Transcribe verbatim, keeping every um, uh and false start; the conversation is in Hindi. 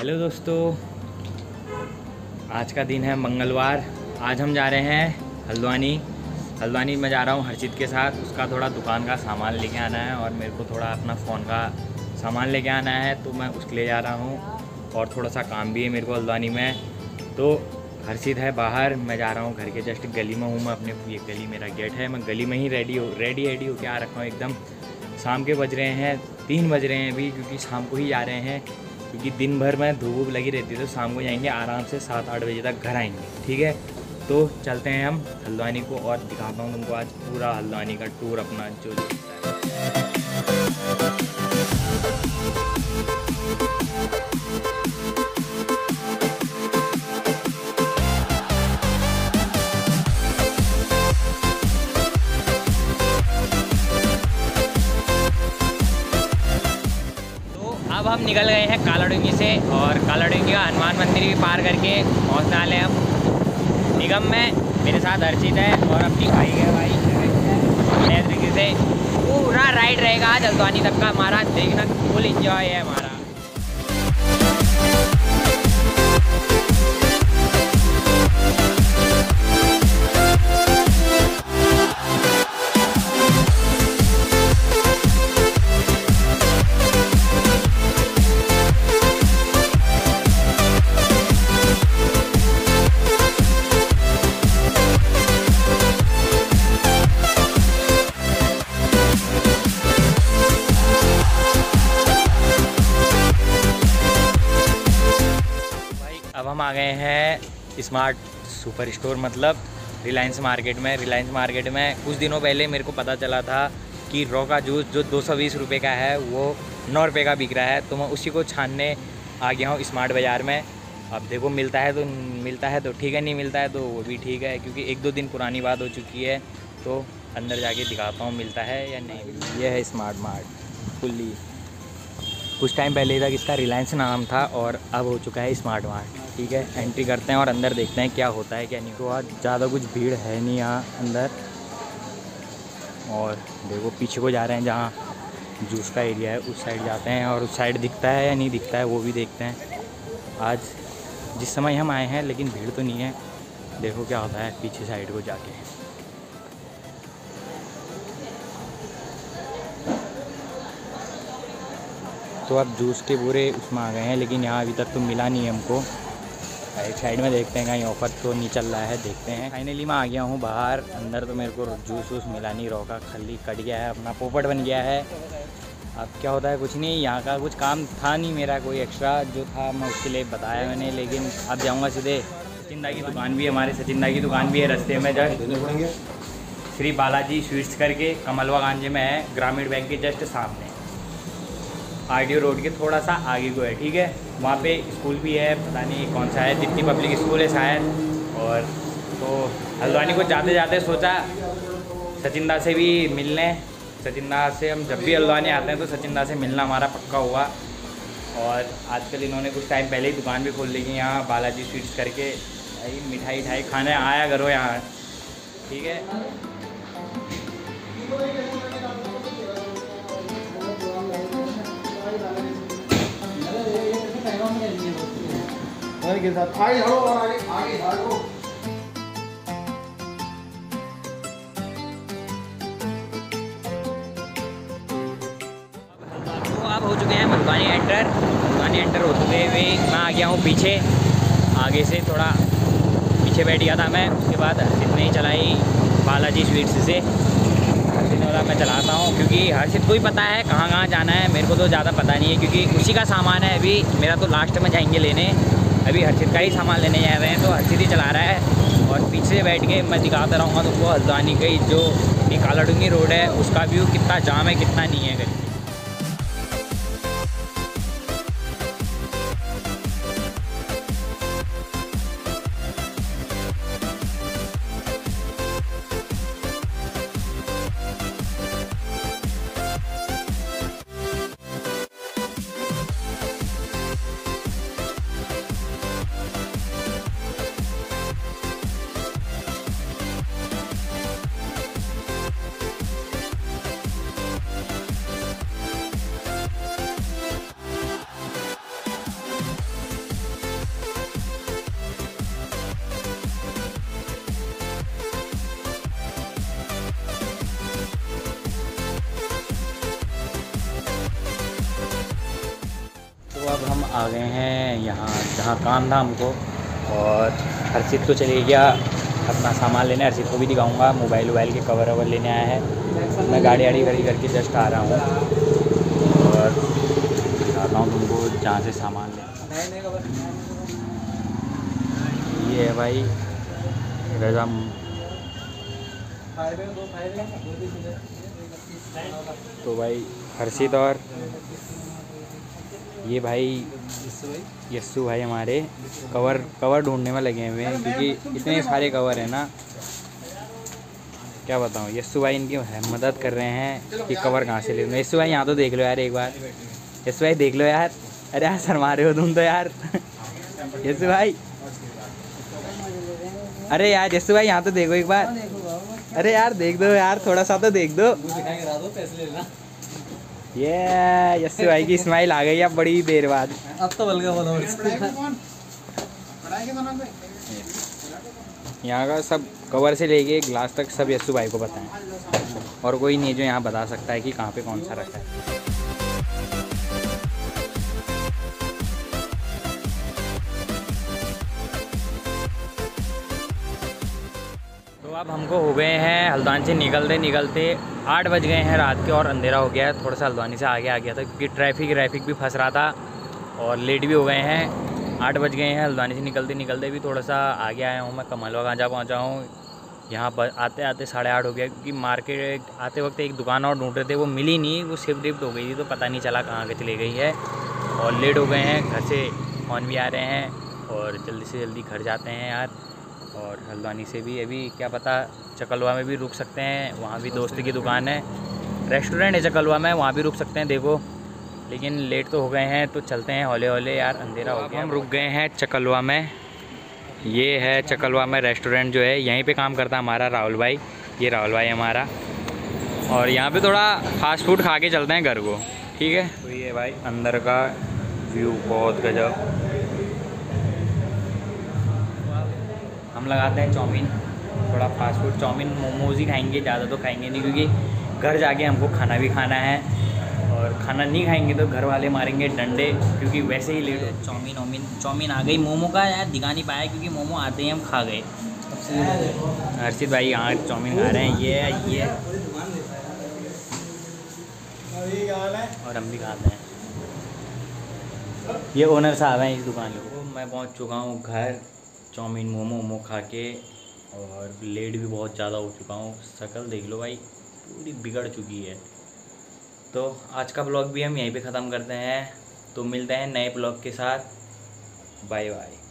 हेलो दोस्तों, आज का दिन है मंगलवार। आज हम जा रहे हैं हल्द्वानी। हल्द्वानी में जा रहा हूँ हर्षित के साथ। उसका थोड़ा दुकान का सामान लेके आना है और मेरे को थोड़ा अपना फ़ोन का सामान लेके आना है, तो मैं उसके लिए जा रहा हूँ। और थोड़ा सा काम भी है मेरे को हल्द्वानी में। तो हर्षित है बाहर, मैं जा रहा हूँ घर के जस्ट गली में हूँ। मैं अपने ये गली मेरा गेट है, मैं गली में ही रेडी हो रेडी रेडी होके आ रखा हूँ एकदम। शाम के बज रहे हैं तीन बज रहे हैं अभी, क्योंकि शाम को ही जा रहे हैं, क्योंकि दिन भर में धूप लगी रहती है। तो शाम को जाएंगे आराम से, सात आठ बजे तक घर आएंगे। ठीक है, तो चलते हैं हम हल्द्वानी को और दिखाता हूँ तुमको आज पूरा हल्द्वानी का टूर अपना जो जो अब हम निकल गए हैं कालाडूंगी से, और कालाडूंगी का हनुमान मंदिर भी पार करके पहुँचने वाले हैं हम निगम में। मेरे साथ हर्षित है और अपनी भाई है भाई नए तरीके से पूरा राइड रहेगा आज हल्द्वानी तक का हमारा। देखना फुल इंजॉय है हमारा। अब हम आ गए हैं स्मार्ट सुपर स्टोर, मतलब रिलायंस मार्केट में। रिलायंस मार्केट में कुछ दिनों पहले मेरे को पता चला था कि रॉ का जूस जो दो सौ बीस रुपये का है वो नौ रुपये का बिक रहा है। तो मैं उसी को छानने आ गया हूँ स्मार्ट बाज़ार में। अब देखो मिलता है तो मिलता है तो ठीक है, नहीं मिलता है तो वो भी ठीक है, क्योंकि एक दो दिन पुरानी बात हो चुकी है। तो अंदर जाके दिखाता हूँ मिलता है या नहीं। ये है स्मार्ट मार्ट फुल्ली। कुछ टाइम पहले तक इसका रिलायंस नाम था और अब हो चुका है स्मार्ट मार्ट। ठीक है, एंट्री करते हैं और अंदर देखते हैं क्या होता है क्या नहीं। तो आज ज़्यादा कुछ भीड़ है नहीं यहाँ अंदर। और देखो पीछे को जा रहे हैं जहाँ जूस का एरिया है, उस साइड जाते हैं और उस साइड दिखता है या नहीं दिखता है वो भी देखते हैं। आज जिस समय हम आए हैं लेकिन भीड़ तो नहीं है। देखो क्या होता है पीछे साइड को जाके। तो अब जूस के पूरे उसमें आ गए हैं, लेकिन यहाँ अभी तक तो मिला नहीं है हमको। एक साइड में देखते हैं कहीं ऑफ़र तो नहीं चल रहा है, देखते हैं। फाइनली मैं आ गया हूँ बाहर। अंदर तो मेरे को जूस वूस मिला नहीं, रॉ का खाली कट गया है, अपना पोपट बन गया है। अब क्या होता है कुछ नहीं, यहाँ का कुछ काम था नहीं मेरा कोई एक्स्ट्रा जो था मैं उसके लिए बताया मैंने। लेकिन अब जाऊँगा सीधे। सचिन दा की दुकान भी है, हमारे सचिन दा की दुकान भी है रास्ते में जस्ट श्री बालाजी स्वीट्स करके कमलवा गांजे में है, ग्रामीण बैंक के जस्ट सामने, आरडीओ रोड के थोड़ा सा आगे को है। ठीक है, वहाँ पे स्कूल भी है, पता नहीं कौन सा है, दीप्ति पब्लिक स्कूल है शायद। और तो हल्द्वानी को जाते जाते सोचा सचिन दा से भी मिलने। सचिन दा से हम जब भी हल्द्वानी आते हैं तो सचिन दा से मिलना हमारा पक्का हुआ। और आजकल इन्होंने कुछ टाइम पहले ही दुकान भी खोल ली है यहाँ बालाजी स्वीट्स करके। भाई मिठाई मिठाई खाने आया करो यहाँ। ठीक है, के साथ आगे हड़ो और आगे आगे हड़ो। तो अब हो चुके हैं हल्द्वानी एंटर। हल्द्वानी एंटर होते हुए मैं आ गया हूँ पीछे। आगे से थोड़ा पीछे बैठ गया था मैं। उसके बाद हर्षित ने ही चलाई बालाजी स्वीट्स से। हर्षित ने बोला मैं चलाता हूँ, क्योंकि हर्षित को ही पता है कहाँ कहाँ जाना है, मेरे को तो ज़्यादा पता नहीं है, क्योंकि उसी का सामान है। अभी मेरा तो लास्ट में जाएंगे लेने, अभी हर्षित का ही सामान लेने जा रहे हैं, तो हर्षित ही चला रहा है। और पीछे से बैठ के मैं दिखाता रहूँगा तुमको हल्द्वानी की जो कालाडूंगी रोड है उसका व्यू, कितना जाम है कितना नहीं है करके। आ गए हैं यहाँ जहाँ काम था हमको, और हर्षित तो चले गया अपना सामान लेने। हर्षित को भी दिखाऊंगा, मोबाइल वोबाइल के कवर ववर लेने आया है। मैं गाड़ी वाड़ी खड़ी करके जस्ट आ रहा हूँ और दिखाता हूँ तुमको जहाँ से सामान ले। ये है भाई रजा। तो भाई हर्षित और ये भाई यस्सु भाई हमारे कवर कवर ढूंढने में लगे हुए हैं, क्योंकि इतने सारे कवर हैं ना, क्या बताऊँ। यस्सु भाई इनकी मदद कर रहे हैं कि कवर कहाँ से ले लूँ। यस्सु भाई यहाँ तो देख लो यार एक बार, यस्सु भाई देख लो यार। अरे यार शर्मा रहे हो तुम तो यार। यस्सु भाई, अरे यार यस्सु भाई यहाँ तो देखो एक बार। अरे यार देख दो यार, थोड़ा सा तो देख दो। ये यस्सु भाई की स्माइल आ गई अब बड़ी देर बाद। अब तो बल गया बोलो। यहाँ का सब कवर से लेके ग्लास तक सब यस्सु भाई को पता है, और कोई नहीं जो यहाँ बता सकता है कि कहाँ पे कौन सा रखा है। तो अब हमको हो गए हैं हल्द्वानी से निकलते निकलते आठ बज गए हैं रात के, और अंधेरा हो गया है। थोड़ा सा हल्द्वानी से आगे आ गया था क्योंकि ट्रैफिक ट्रैफिक भी फंस रहा था, और लेट भी हो गए हैं। आठ बज गए हैं। हल्द्वानी से निकलते निकलते भी थोड़ा सा आगे आया हूँ मैं, कमलवा गांजा पहुँचा हूँ। यहाँ पर आते आते साढ़े आठ हो गया, क्योंकि मार्केट आते वक्त एक दुकान और ढूंढ रहे थे, वो मिली नहीं, वो शिफ्ट डिफ्ट हो गई थी, तो पता नहीं चला कहाँ के चली गई है। और लेट हो गए हैं, घर से फ़ोन भी आ रहे हैं, और जल्दी से जल्दी घर जाते हैं यार। और हल्द्वानी से भी अभी क्या पता चकलवा में भी रुक सकते हैं, वहाँ भी दोस्त की दुकान है, रेस्टोरेंट है चकलवा में, वहाँ भी रुक सकते हैं देखो। लेकिन लेट तो हो गए हैं, तो चलते हैं हौले हौले यार, अंधेरा हो गया। हम रुक गए हैं चकलवा में। ये है चकलवा में रेस्टोरेंट जो है, यहीं पे काम करता है हमारा राहुल भाई। ये राहुल भाई हमारा, और यहाँ पे थोड़ा फास्ट फूड खा के चलते हैं घर को, ठीक है। तो ये भाई अंदर का व्यू बहुत गजब। हम लगाते हैं चाउमीन, थोड़ा फास्ट फूड, चाउमीन मोमोज ही खाएंगे, ज़्यादा तो खाएंगे नहीं, क्योंकि घर जाके हमको खाना भी खाना है, और खाना नहीं खाएंगे तो घर वाले मारेंगे डंडे, क्योंकि वैसे ही लेट हो। चाउमीन वाउमीन चाउमीन आ गई। मोमो का यार दिखा नहीं पाया, क्योंकि मोमो आते ही हम खा गए। हर्षित भाई यहाँ चाउमीन खा रहे हैं, ये ये और हम भी खाते हैं। ये ओनर साहब हैं इस दुकान के। मैं पहुँच चुका हूँ घर, चाउमीन मोमो वोमो खा के, और लेट भी बहुत ज़्यादा हो चुका हूँ। शक्ल देख लो भाई, पूरी बिगड़ चुकी है। तो आज का ब्लॉग भी हम यहीं पे ख़त्म करते हैं, तो मिलते हैं नए ब्लॉग के साथ। Bye bye.